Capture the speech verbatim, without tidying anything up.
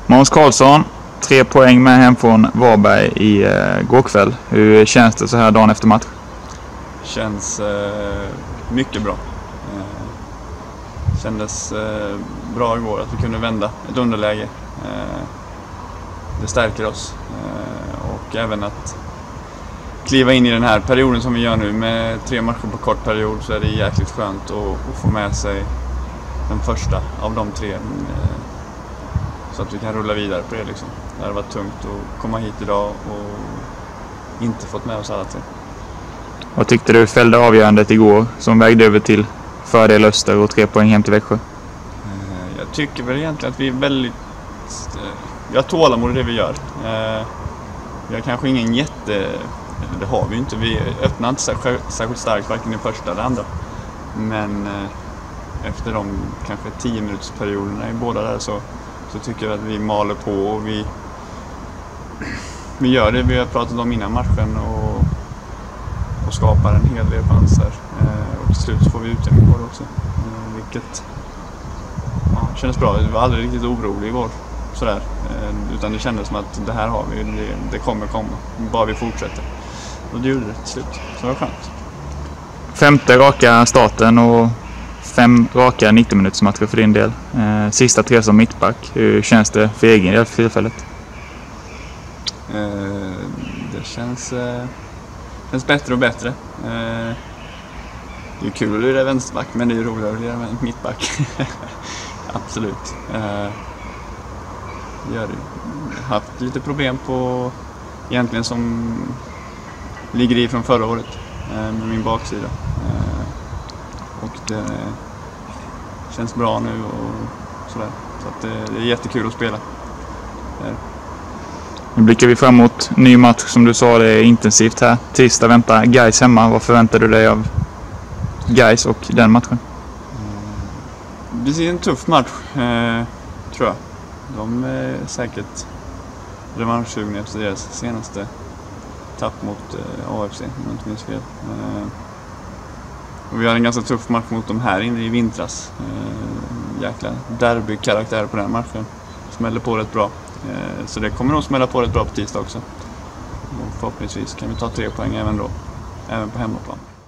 Måns Karlsson, tre poäng med hem från Varberg i eh, går kväll. Hur känns det så här dagen efter match? Känns eh, mycket bra. Eh, kändes eh, bra igår att vi kunde vända ett underläge. Eh, det stärker oss. Eh, och även att kliva in i den här perioden som vi gör nu med tre matcher på kort period, så är det jäkligt skönt att, att få med sig den första av de tre. Eh, så att vi kan rulla vidare på det liksom. Det har varit tungt att komma hit idag och inte fått med oss alla tre. Vad tyckte du fällde avgörandet igår som vägde över till fördel Öster och tre poäng hem till Växjö? Jag tycker väl egentligen att vi är väldigt... Vi har tålamod i det vi gör. Vi har kanske ingen jätte... Det har vi inte. Vi öppnar inte särskilt starkt varken i första eller andra. Men efter de kanske tio minuters perioderna i båda där så, så tycker jag att vi maler på och vi, vi gör det vi har pratat om innan matchen och, och skapar en hel del chanser. Och till slut så får vi utdelning på det också. Vilket ja, kändes bra. Vi var aldrig riktigt orolig igår. Sådär. Utan det kändes som att det här har vi, det, det kommer komma. Bara vi fortsätter. Och det gjorde det till slut. Så det var skönt. Femte raka starten och fem raka nittio minuters matcher för din del. Eh, sista tre som mittback. Hur känns det för egen del för tillfället? Eh, det känns, eh, känns bättre och bättre. Eh, det är kul att lira vänsterback, men det är roligare att lira mittback. Absolut. Eh, gör det. Jag har haft lite problem på egentligen som ligger i från förra året eh, med min baksida. Eh, och det känns bra nu och sådär. Så att det, det är jättekul att spela. Eh. Nu blickar vi fram mot ny match som du sa, det är intensivt här. Tisdag väntar Gais hemma. Vad förväntar du dig av Gais och den matchen? Det blir en tuff match, eh, tror jag. De är säkert revanschsugna efter deras senaste tapp mot eh, A F C, om jag inte minns fel. Eh, och vi har en ganska tuff match mot dem här inne i vintras. Eh, jäkla derbykaraktär på den matchen. Smäller på rätt bra. Eh, så det kommer nog smälla på rätt bra på tisdag också. Och förhoppningsvis kan vi ta tre poäng även då. Även på hemmaplan.